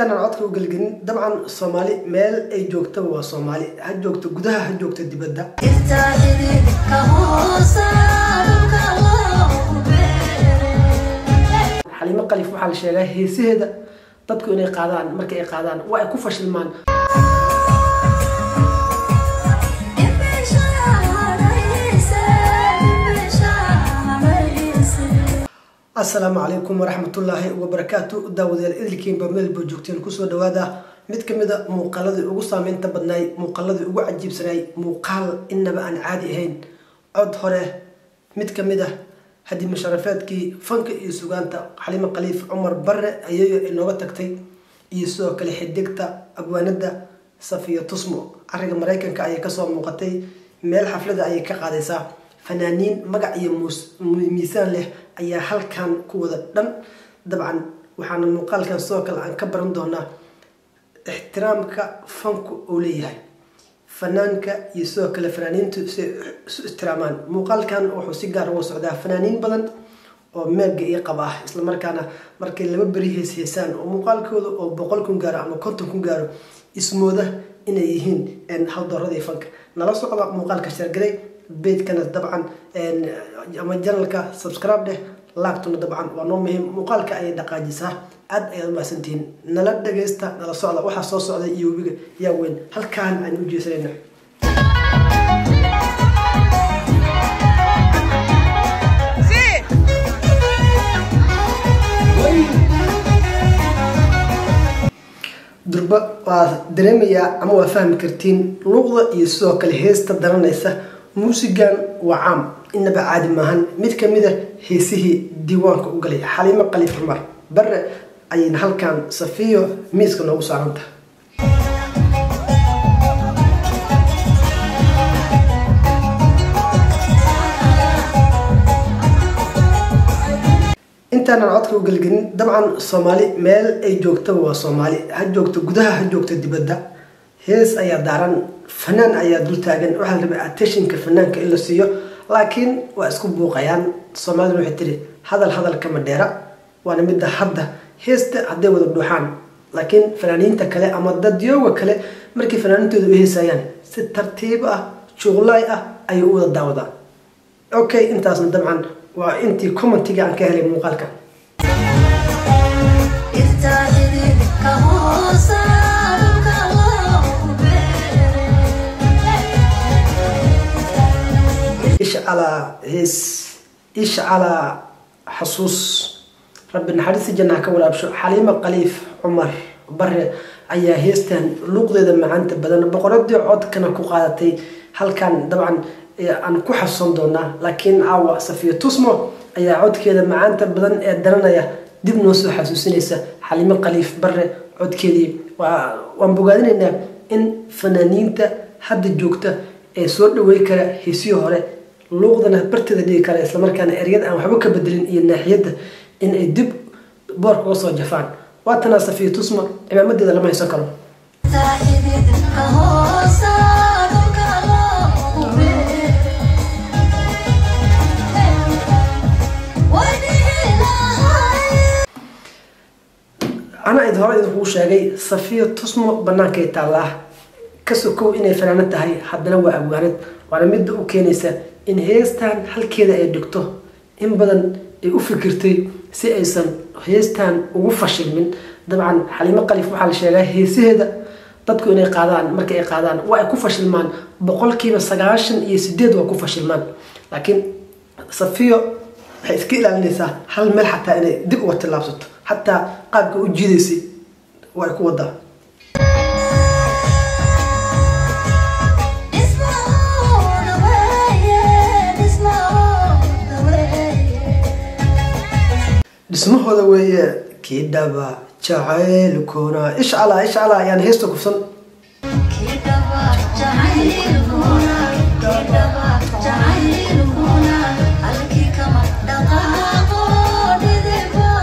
intaan codka u galgelin dabcan Soomaali meel ay joogto waa Soomaali ha joogto gudaha ha joogto dibadda Xaliimo Khaliif waxa la sheegay heesaheeda dadku inay qaadaan markay ay qaadaan waa ay ku fashilmaan السلام عليكم ورحمة الله وبركاته داود الإدلكين بميل بوجوكتين كسو دوادا مد كمدا موقالدي ugu saameynta badnay muuqaaladii ugu cajiibsanay muuqaal inaba aan caadi ahayn cod hore mid kamida hadii musharafadkii fanka iyo sugaanta Xaliimo Khaliif Umar Barre ayayo inooga tagtay iyo soo kale xidigta abwaanada Safiya Tusmo ariga Mareykanka ay ka soo muuqatay meel xaflada ay ka qaadaysaa فنانين مقع يموس ميسان له أي هل كان كوذا دم طبعا وحنا المقال كان سوكل عن كبرن دونا احترامك فنك أوليه فنانك يسوكل فنانين احترامان مقال كان وحسيجار وسعدا فنانين بدن ومرجع يقبح إسلام مركانا مركي اللي ببريه سيسان ومقال كوذا وبقولكم جار أما كنتم جارو اسمه ده إن يهين إن حضر هذا فنك نلاصق على مقال كشر جري بيت كانت طبعا اما جنلك سبسكرايب ده لاكتنا طبعا وانو مهم مقالك اي دقاجيسه اد اي ما سنتين نلا دغيستا نلا سودا waxa soo socda iyo wiiga yaa weyn halkaan aan u jeesayna durba waa dareemaya ama waa fahmi kartiin luqada iyo soo kale heesta daranaysa موسيقان وعام إنما عادي ماهن ميد كميدة هيسيه ديوانك وقلي حليمة خليف عمر برا أي نحل كان صفيو ميسك نوص عنده انت انا عطك وقلقين طبعا صومالي ميل اي جوكتا وصومالي هجوكتا قدها هجوكتا ديبدا هيس أي دارن فنان أي دول تاجن وحنا نبي أتشين كفنان كإلا سيو لكن وأسكب بوقيان صومالي روح تري هذا الكمديرة وأنا مدة حدة هيست عدي وذبحان لكن فنانين تكله أما ضديو وكله مركي فنانين تدو هي سيان سترتيب شغلاي أي أول الدعوة أوكي أنت أصلا طبعا وأنتي كومنت تيجي عن كهلي مقالك إيش على حصوص ربنا حديث الجنة كولا بشو حليمة خليف عمر بره أي هيستن لوق ذا ما أنت بدنا بقرب دي عود كنا كقادتي هل كان طبعا أنا كحصن دونا لكن عوا صفية تصمو أي عود كذا ما أنت بدنا درنا يا دي بنوصل حسوسنيسة حليمة خليف بره عود كذي وانبقادين إن فنانين تا حد جوكتا صور ويكرا هيسيو هره لوقدنا برتدا دي كلا isla markaana eriyada aan waxba ka bedelin iyo naaxiyada in ay dib boorka oo soo jafaan waa tan Safiya Tusmo imaamadeeda lama haysan karo ana idhooyada uu sheegay Safiya Tusmo banaanka taala kasoo inay fanaanad tahay haddana waa abwaanad waana mid u keenaysa in heestan halkeeda ay dhigto in badan ay u fikirtay si aysan heestan ugu fashilmin dabcan Xaliimo Khaliif waxa la sheegay heesaheeda dadku inay qaadaan markay ay qaadaan waa ay ku fashilmaan boqolkiiba 98 waa ku fashilmaan laakiin Safiyo waxay iska ilaalinaysaa hal meel xataa inay dib u talaabsato xataa qaabka u jiidaysay waa ay ku wadaa اسمه هذا ويا كيدابا جعيل كونا إيش على يعني هيستو كفصل كيدابا جعيل كونا كيدابا جعيل كونا عليك كما دقاقو دذبا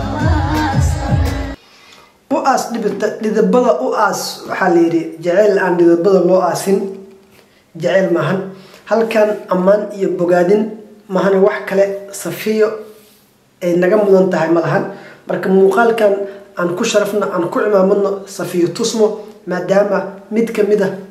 وأس دذبا وأس حاليري جعيل عن دذبا لو أسين جعيل مهن هل كان أمان يبقادين مهن وحكله صفيو naga mudan tahay malahan marka muuqaalkan aan ku sharafno aan ku imaamadno Safiya Tusmo maadaama mid kamid ah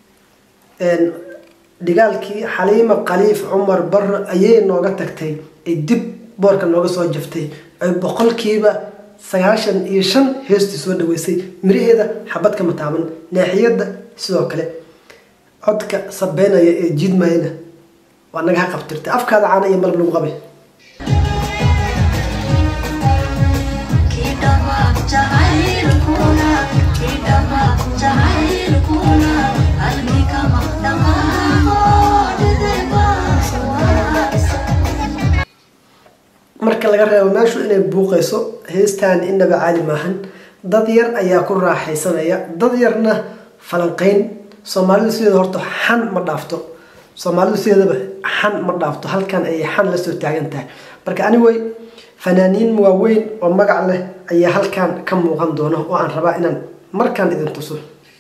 dagaalkii Xaliima Khaliif Cumar Barre ayay nooga tagtay ay dib boorka nooga soo jaftay ay boqolkiiba 95 heestii soo dhaweysay miraheeda xabad kama taaban naaxiyada sidoo kale codka sabeynaya ee jidmayna waa naga qabtirtay afkaada caana iyo malab lagu qabay marka laga reebo meeshu inay buuqayso heestaan inaba caali maahan dad yar ayaa ku raaxaysanaya dad yarna falanqayn Soomaalidu sidoo horta xan ma dhaafto Soomaalidu sidaba xan ma dhaafto halkan ay xan la soo taagan tahay marka anyway fanaaniin waaweyn oo magac leh ayaa halkan ka muuqan doona oo aan rabaa inaan markaan idin tuso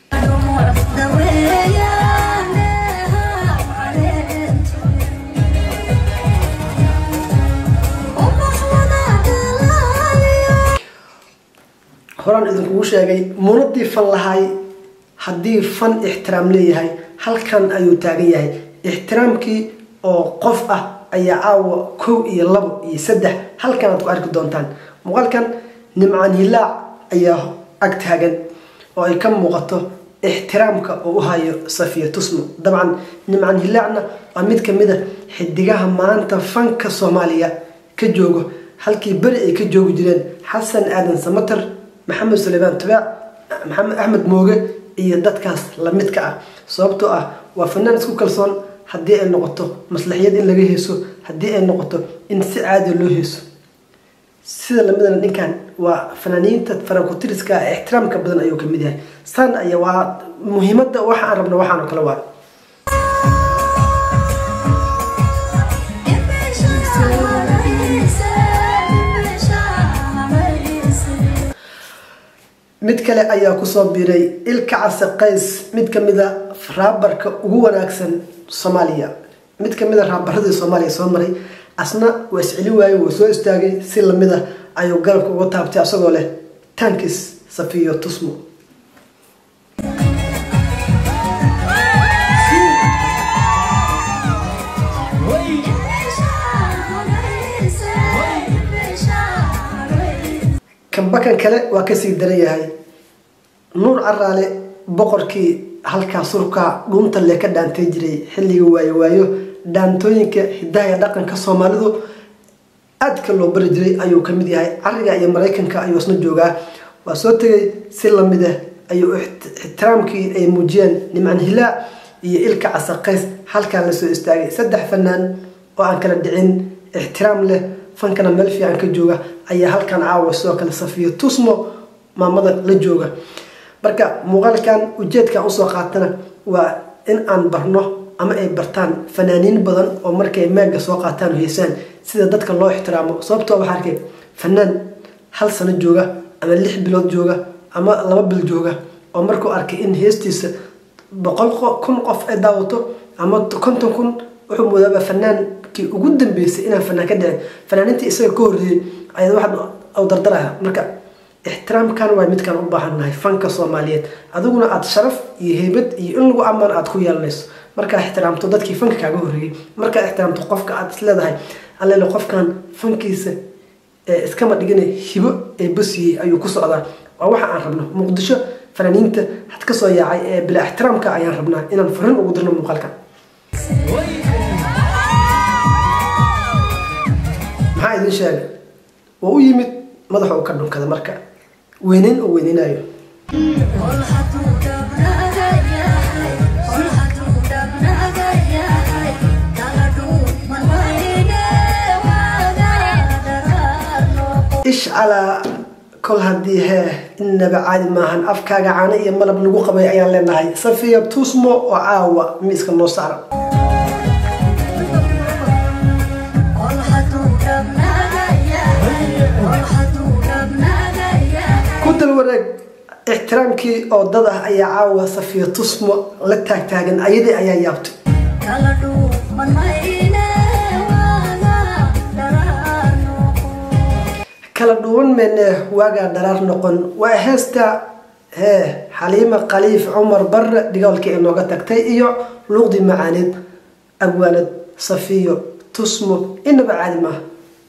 horaan idinku sheegay muunadii fan lahay haddii fan ixtiraam leeyahay halkan ayuu taagan yahay ixtiraamkii oo qof ah ayaa aawa 1 iyo 2 iyo 3 halkan aad ku arki doontaan muuqaalkan Nimcaan Hilaac ayaa ag taagan oo ay ka muuqato ixtiraamka oo u hayo Safiya Tusmo dabcan Nimcaan Hilaacna waa mid kamid ah xidigaha maanta fanka Soomaaliya ka joogo halkii bari ay ka joogi jireen Xasan Aadan Samatar Maxamed Suleymaan Tubaac Maxamed Axmed Mooge iyo dadkaas la midka ah sababtoo ah waa fanaan isku kalsoon haddii ay noqoto maslaxiyad in laga heeso haddii ay noqoto in si caadi loo heeso sida lamidana ninkan waa fanaaniinta farakutiriska ixtiraamka badan ayuu kamid yahay san ayaa waa muhiimada waxa aan rabno waxaan kala waa mid kale ayaa ku soo biiray Ilka Case Qays mid kamid ah raabarka ugu wanaagsan Soomaaliya mid kamid ah raabarada Soomaaliya soo maray asna waa iscili waayay oo soo istaagay si lamid ah ayuu galabka uga taabtay asagoo leh tankis Safiya Tusmo bakan kale waa ka sii daran yahay Nuur Caraale boqorkii halka surka dhunta le ka dhaantay jiray xilliga waayo dhaantooyinka hidaaya dhaqanka Soomaalidu aadka loo bari jiray ayuu kamid yahay ariga iyo Mareykanka ayuu isna joogaa waa soo tagay si lamid ah ayuu ixtiraamkii ay muujiyeen Nimcaan Hilaac iyo Ilka Case Qays halka la soo istaagay saddex fanaan oo aan kala dhicin ixtiraam leh fankana meel fiican ka jooga ayaa halkan caawa soo kala Safiya Tusmo maamada la jooga marka muuqaalkan ujeedka u soo qaatana waa in aan barno ama ay bartaan fanaaniin badan oo markay meega soo qaataan heesaan sida dadka loo ixtiraamo sababtoo waxa arkay fanaan hal sano jooga ama 6 bilood jooga ama 2 bil jooga oo markuu arkay in heestiisa 100,000 qof ay daawato ama 50,000 wuxuu moodaa fanaan ugu dambeysay inaan fanaan ka dhicin fanaanintii isaga ka horreeyay ayada waxa uu dardaraha marka ixtiraamkan waa midkan u baahanahay fanka Soomaaliyeed adiguna aad sharaf iyo heybad iyo in lagu amaan aad ku yeelanayso marka ixtiraamto dadkii fanka kaaga horreeyay marka ixtiraamto qofka aad isleedahay alle qofkan fankiisa iskama dhigin hibo ee busiyay ayuu ku socdaa waa waxa aan rabno Muqdisho fanaaniinta had ka soo yaacay ee bila ixtiraamka ayaan rabnaa inaan farin ugu dirno muuqaalkan maxaa idin sheegay oo u yimid madaxa uu ka dhunkada marka weynin oo weyninayo ish ala kol hadii inaba caadi maahan afkaaga caana iyo malab lagu qabay ayaan leenahay Safiya Tusmo oo caawa miiska noo saaran كل ورق احترامكي أو ضده أي عاوة Safiya Tusmo لا تاجن أيدي أي يابت kala dhuwan meene waagaa dharaar noqon waa heesta xaliima khaliif cumar barre dhigaalkii inooga tagtay iyo luuqdii macaaneed abwaanad safiyo tusmo inaba caadi maaha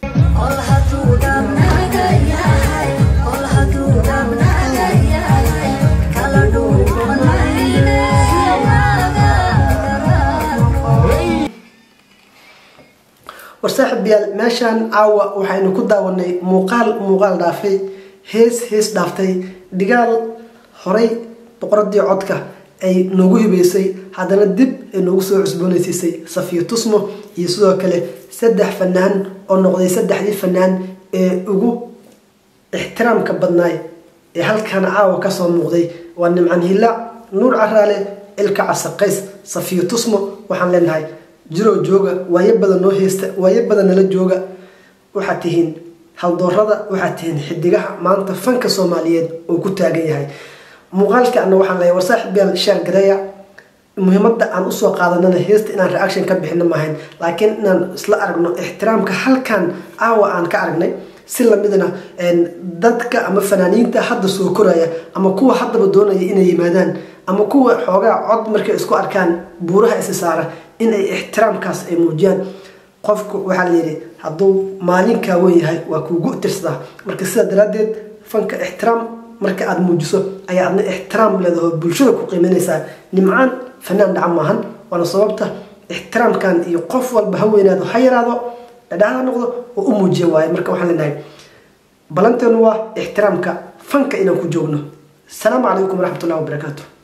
وصاحب بيال ماشان عوا وحين كدا وني مقال دافي هيس دافتي دقال هري بقردي عدكه أي نوجه بيسي هذا الدب إنه سوى عزبوني سي صفية تصمه يسوع كله سدح فنان أو نقضي سدح دي فنان وجو احترام كبدناي هل كان عاو كسر مقضي وأن معن هلا نور عرالة الكعس قيس صفية تصمه وحن لنهاي جرو جوجا ويبدأ نوهيست ويبدأ نلج جوجا وحتهين هل دور هذا وحتهين حدقة ما أنت فنك صوماليات وكتاجي هاي مقالك أنه وحنا لي وصاحب بالشارع قرية مهمة أن أسوق قاعدنا هيست إن الرياكشن كبحنا معهن لكن إن سلا أرجنا احترام كحل كان أو أن كأرجنا سلا مدنا إن ضدك أما فنانين تحدثوا كرية أما كوا حد بدون إن يمادان أما كوا حاجة عض مركز إسكو أركان بورها إسسارة إن احترام كاس موجان قفك وحليري هذو مالين كوي هاي وكوجو ترصده مركز سدرادد فنك احترام marka aad muujiso ayaa adna ixtiraam leedahay bulshada ku qiimeynaysa nimcaan fanaan dhamahan wana sababta ixtiraamkan iyo qof walba haweenaado hayraado dhadhaada noqdo oo u muujiyo waay marka waxaan leenahay balanteenu waa ixtiraamka fanka inaan ku joogno salaamu calaykum waraxmatullaahi wabarakaatuh